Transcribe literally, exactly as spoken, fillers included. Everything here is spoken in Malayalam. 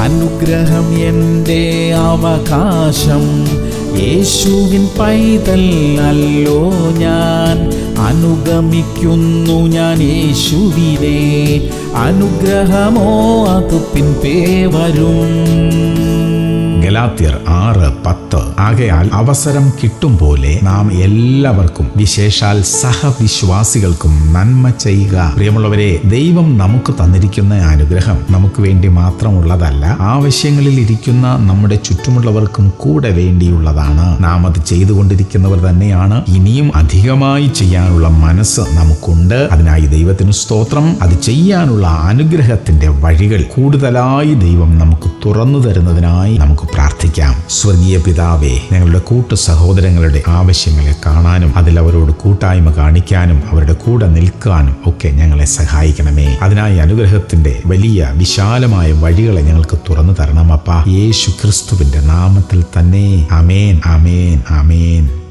അനുഗ്രഹം എൻ്റെ അവകാശം, യേശുവിൻ പൈതൽ അല്ലോ ഞാൻ. അനുഗമിക്കുന്നു ഞാൻ യേശുവിനെ, അനുഗ്രഹമോ അത് പിൻപേ വരും. ഗലാത്യർ ആറ് പത്ത്. ആകയാൽ അവസരം കിട്ടും പോലെ നാം എല്ലാവർക്കും, വിശേഷാൽ സഹവിശ്വാസികൾക്കും നന്മ ചെയ്യുക. പ്രിയമുള്ളവരെ, ദൈവം നമുക്ക് തന്നിരിക്കുന്ന അനുഗ്രഹം നമുക്ക് വേണ്ടി മാത്രമുള്ളതല്ല, ആവശ്യങ്ങളിൽ ഇരിക്കുന്ന നമ്മുടെ ചുറ്റുമുള്ളവർക്കും കൂടെ വേണ്ടിയുള്ളതാണ്. നാം അത് ചെയ്തുകൊണ്ടിരിക്കുന്നവർ തന്നെയാണ്. ഇനിയും അധികമായി ചെയ്യാനുള്ള മനസ്സ് നമുക്കുണ്ട്. അതിനായി ദൈവത്തിന് സ്തോത്രം. അത് ചെയ്യാനുള്ള അനുഗ്രഹത്തിന്റെ വഴികൾ കൂടുതലായി ദൈവം നമുക്ക് തുറന്നു തരുന്നതിനായി നമുക്ക് പ്രാർത്ഥിക്കാം. സ്വർഗീയ പിതാവേ, ഞങ്ങളുടെ കൂട്ടു സഹോദരങ്ങളുടെ ആവശ്യങ്ങളെ കാണാനും അതിൽ അവരോട് കൂട്ടായ്മ കാണിക്കാനും അവരുടെ കൂടെ നിൽക്കാനും ഒക്കെ ഞങ്ങളെ സഹായിക്കണമേ. അതിനായി അനുഗ്രഹത്തിന്റെ വലിയ വിശാലമായ വഴികളെ ഞങ്ങൾക്ക് തുറന്നു തരണം അപ്പാ. യേശു ക്രിസ്തുവിന്റെ നാമത്തിൽ തന്നെ. ആമേൻ, ആമേൻ, ആമേൻ.